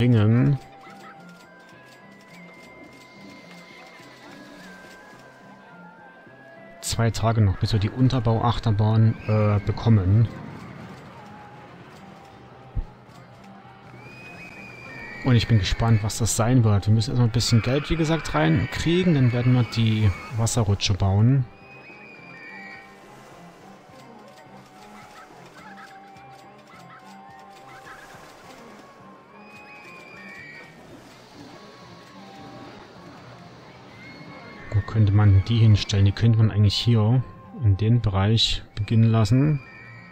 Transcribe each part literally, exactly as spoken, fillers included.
bringen. Zwei Tage noch, bis wir die Unterbauachterbahn äh, bekommen. Und ich bin gespannt, was das sein wird. Wir müssen erstmal ein bisschen Geld, wie gesagt, reinkriegen. Dann werden wir die Wasserrutsche bauen. Wo könnte man die hinstellen? Die könnte man eigentlich hier in den Bereich beginnen lassen.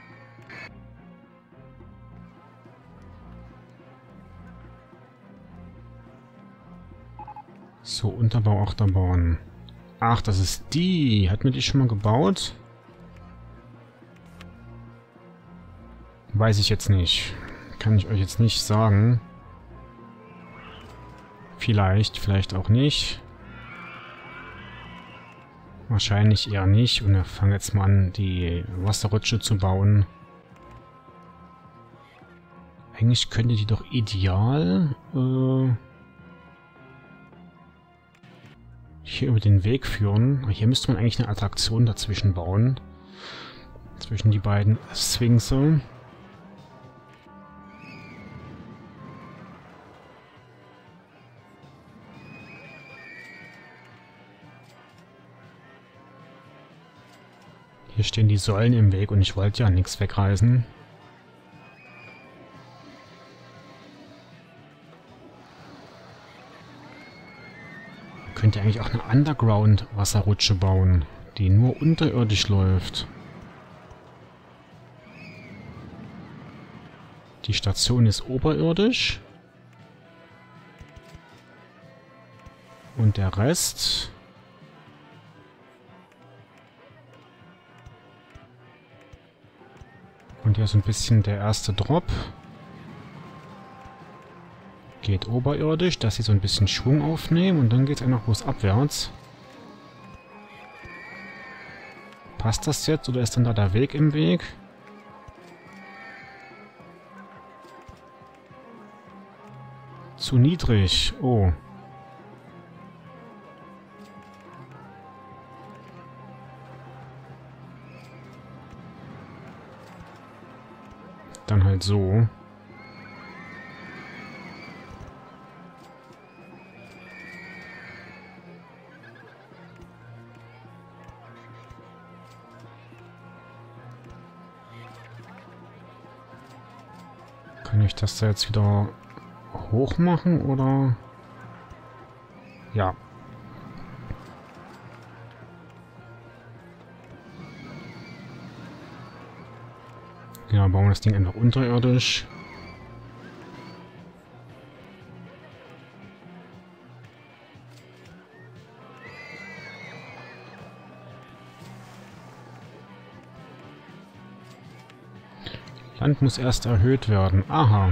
So, Unterbauachterbahn. Ach, das ist die. Hat mir die schon mal gebaut? Weiß ich jetzt nicht. Kann ich euch jetzt nicht sagen. Vielleicht, vielleicht auch nicht. Wahrscheinlich eher nicht. Und wir fangen jetzt mal an, die Wasserrutsche zu bauen. Eigentlich könnte die doch ideal äh, hier über den Weg führen. Hier müsste man eigentlich eine Attraktion dazwischen bauen. Zwischen die beiden Sphinxe. Hier stehen die Säulen im Weg und ich wollte ja nichts wegreißen. Man könnte eigentlich auch eine Underground-Wasserrutsche bauen, die nur unterirdisch läuft. Die Station ist oberirdisch. Und der Rest... Und hier so ein bisschen der erste Drop. Geht oberirdisch, dass sie so ein bisschen Schwung aufnehmen und dann geht es einfach bloß abwärts. Passt das jetzt oder ist dann da der Weg im Weg? Zu niedrig. Oh. Dann halt so. Kann ich das da jetzt wieder hoch machen oder? Ja. Ja, bauen wir das Ding einfach unterirdisch. Land muss erst erhöht werden. Aha.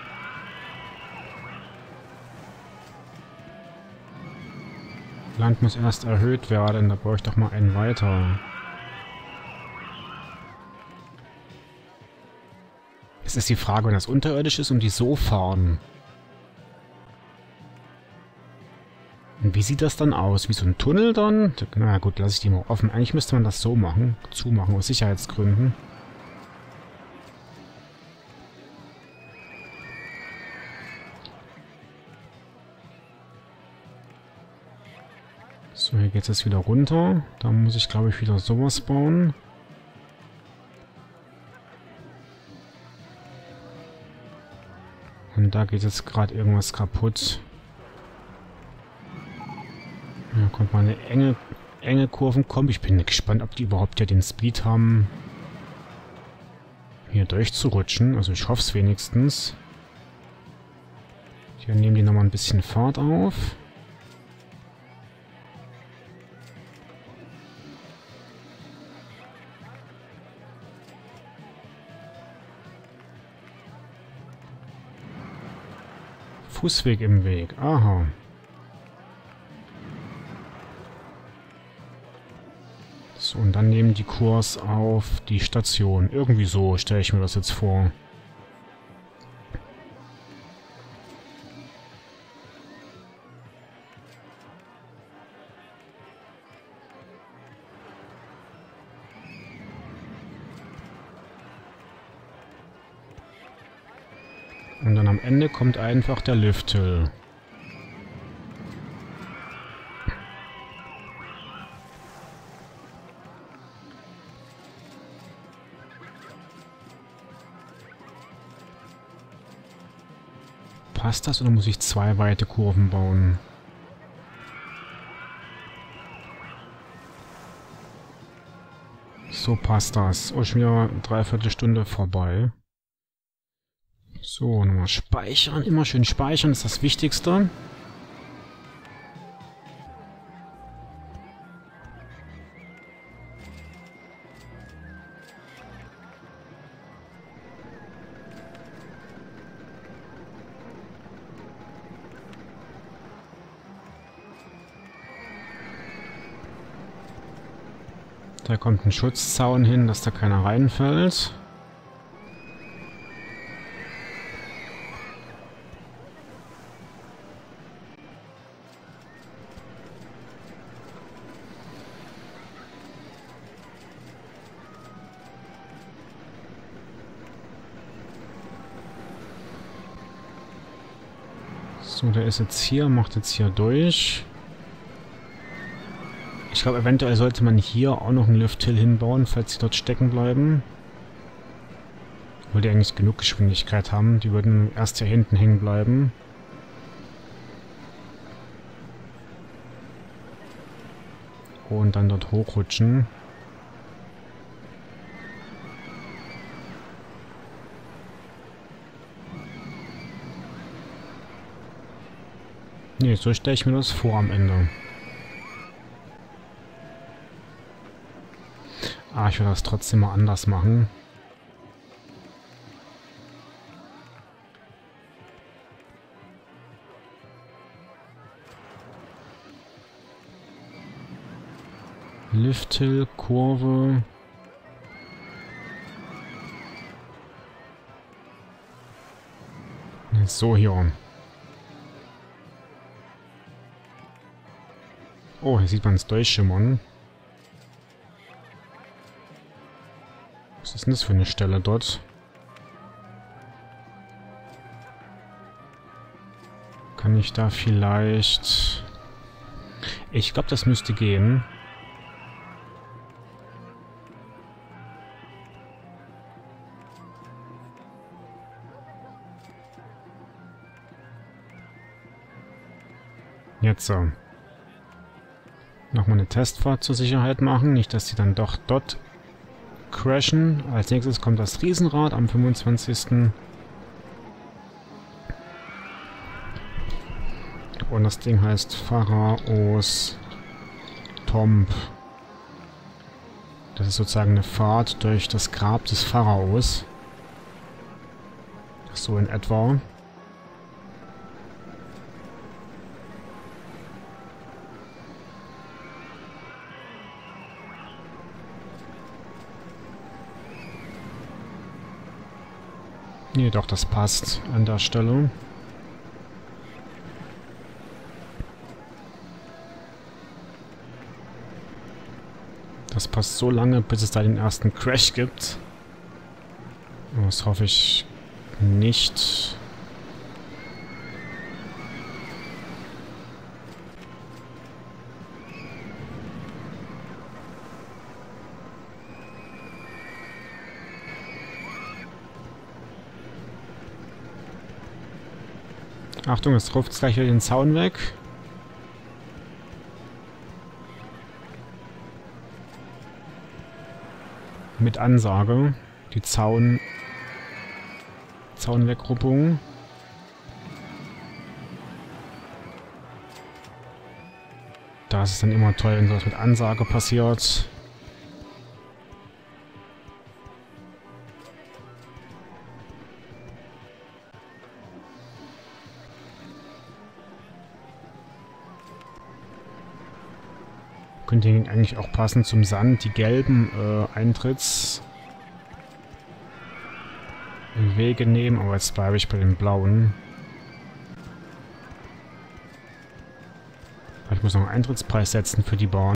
Land muss erst erhöht werden. Da brauche ich doch mal einen weiter. Es ist die Frage, wenn das unterirdisch ist und die so fahren. Und wie sieht das dann aus? Wie so ein Tunnel dann? Na gut, lasse ich die mal offen. Eigentlich müsste man das so machen. Zumachen, aus Sicherheitsgründen. So, hier geht es jetzt wieder runter. Da muss ich, glaube ich, wieder sowas bauen. Und da geht jetzt gerade irgendwas kaputt. Da kommt mal eine enge, enge Kurvenkombi. Ich bin gespannt, ob die überhaupt ja den Speed haben, hier durchzurutschen. Also ich hoffe es wenigstens. Hier nehmen die nochmal ein bisschen Fahrt auf. Fußweg im Weg. Aha. So, und dann nehmen die Kurs auf die Station. Irgendwie so stelle ich mir das jetzt vor. Und dann am Ende kommt einfach der Lifthill. Passt das oder muss ich zwei weite Kurven bauen? So passt das. Oh, schon wieder dreiviertel Stunde vorbei. So, nochmal speichern. Immer schön speichern ist das Wichtigste. Da kommt ein Schutzzaun hin, dass da keiner reinfällt. So, der ist jetzt hier, macht jetzt hier durch. Ich glaube, eventuell sollte man hier auch noch einen Lifthill hinbauen, falls sie dort stecken bleiben. Weil die eigentlich genug Geschwindigkeit haben. Die würden erst hier hinten hängen bleiben. Und dann dort hochrutschen. Nee, so stelle ich mir das vor am Ende. Ah, ich will das trotzdem mal anders machen. Lifthill, Kurve. So hier. Oh, hier sieht man es durchschimmern. Was ist denn das für eine Stelle dort? Kann ich da vielleicht... Ich glaube, das müsste gehen. Jetzt so. Nochmal eine Testfahrt zur Sicherheit machen. Nicht, dass sie dann doch dort crashen. Als nächstes kommt das Riesenrad am fünfundzwanzigsten Und das Ding heißt Pharaos Tomb. Das ist sozusagen eine Fahrt durch das Grab des Pharaos. So in etwa. Nee, doch, das passt an der Stelle. Das passt so lange, bis es da den ersten Crash gibt. Das hoffe ich nicht. Achtung, es ruft gleich wieder den Zaun weg. Mit Ansage. Die Zaun... Zaunwegruppung. Da ist es dann immer toll, wenn sowas mit Ansage passiert. Könnte eigentlich auch passen zum Sand, die gelben äh, Eintritts Wege nehmen, aber jetzt bleibe ich bei den blauen. Ich muss noch einen Eintrittspreis setzen für die Bahn.